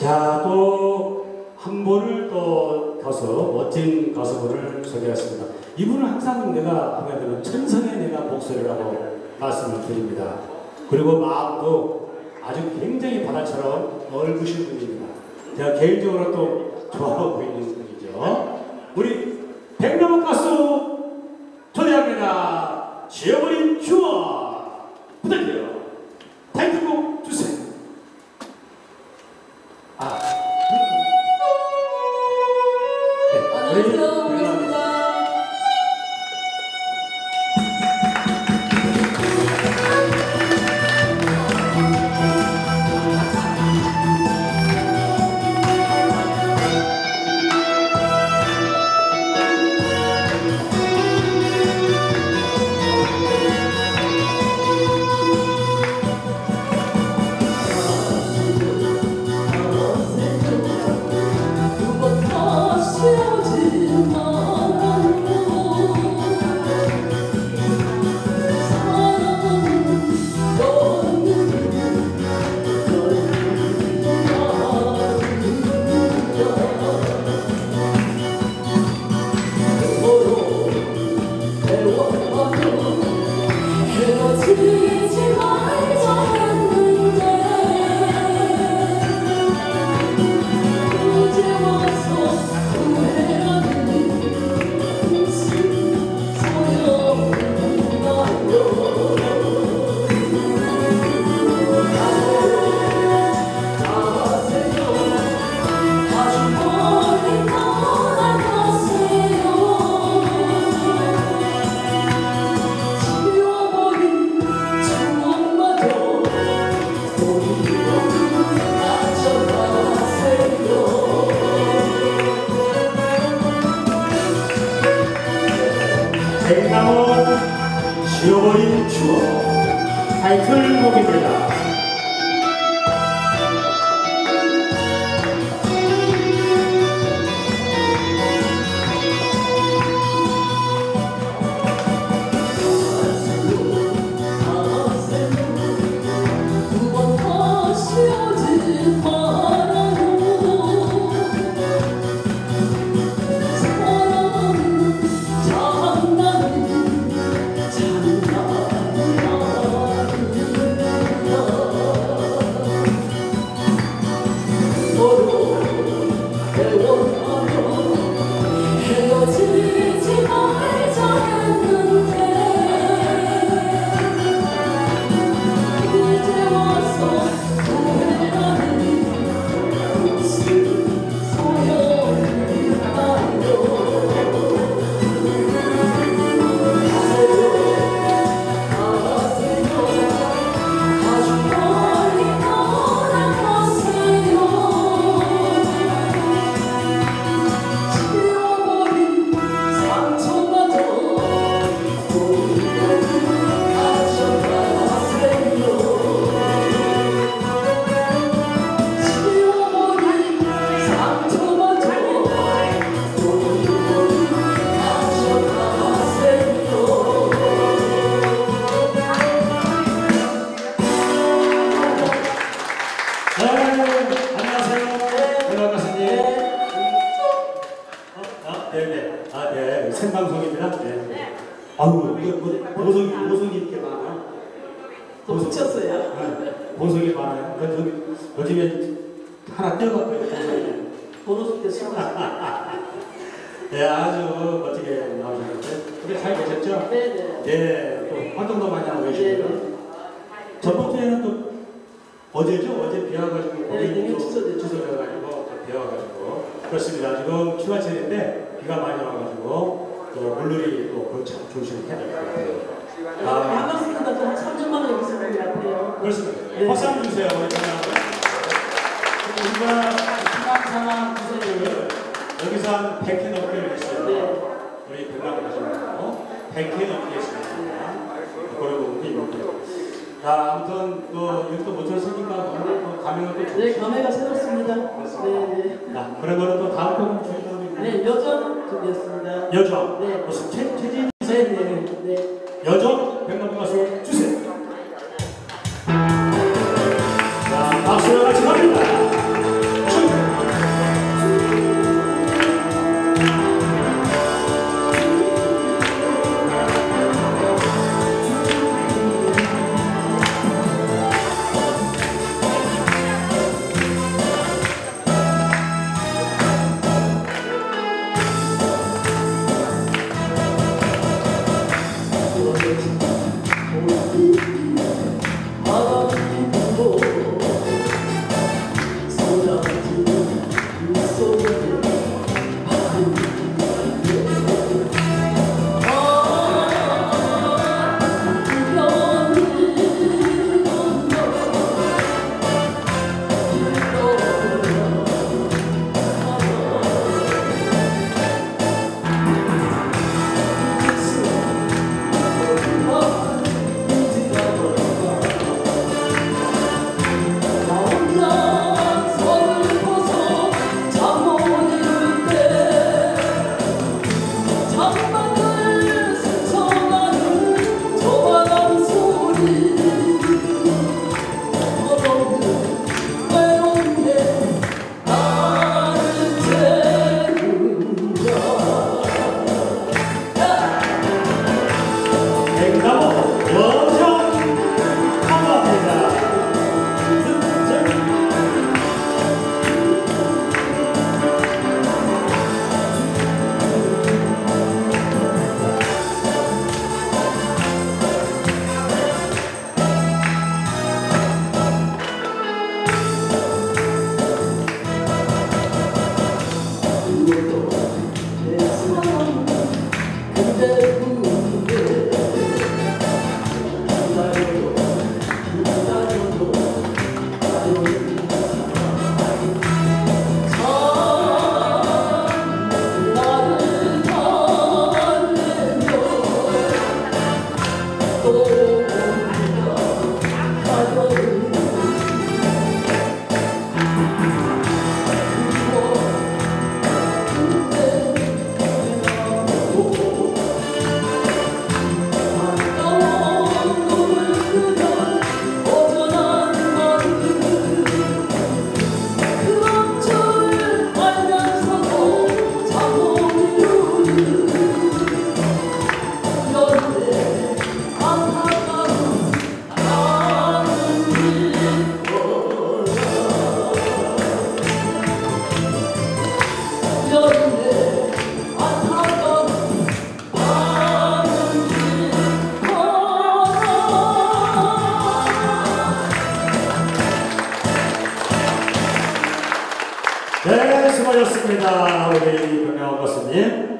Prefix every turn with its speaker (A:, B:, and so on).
A: 자, 또 한 분을 또 가수, 멋진 가수분을 소개했습니다. 이분은 항상 내가 하게 되면 천성의 내가 목소리라고 말씀을 드립니다. 그리고 마음도 아주 굉장히 바다처럼 넓으신 분입니다. 제가 개인적으로 또 좋아하고 있는 분이죠. 우리 백남옥 가수 초대합니다. 지어버린 추억 부탁드려요. 타이틀곡 주세요.
B: 안녕하세요. 반갑습니다.
A: 백남옥 지워버린 추억 타이틀곡입니다. 생방송입니다. 네. 아유, 이거 보석이 이렇게 많아.
B: 더 붙였어요.
A: 보석이 많아요. 요즘에 하나 떼어갖고 보석이.
B: 보석 때 쓰고
A: 네, 아주 멋지게 나오셨는데. 우리 잘 계셨죠?
B: 네네.
A: 네, 또 활동도 많이 하고 계시고요. 저번 주에는 또 어제죠? 어제 비 와가지고 거기 또 취소돼가지고 비 와가지고 그렇습니다. 지금 휴가철인데 비가 많이 와가지고 또 물놀이 또 참 조심해야 될 것 같아요.
B: 반갑습니다. 한 3년만 원 여기서 본 것 같아요.
A: 그렇습니다.
B: 네.
A: 박수 한번 주세요. 우리가 희망사랑 구성을 여기서 한 100회 넘게 했어요.
B: 네.
A: 우리 백남옥 가시고 100회 넘게 했습니다. 그리고 우리 자, 아무튼 여기도 모처럼 생긴가 감회가 또
B: 네, 감회가 새롭습니다.
A: 네. 자, 그러면 또 다음 곡은 주인공이
B: 네, 여정 준비했습니다.
A: 여정.
B: 네.
A: 무슨 최진
B: 네.
A: 여정 백남옥 가수 주세요. 자, 박수와 같이 갑니다. 네, 수고하셨습니다. 우리 김영원 가수님.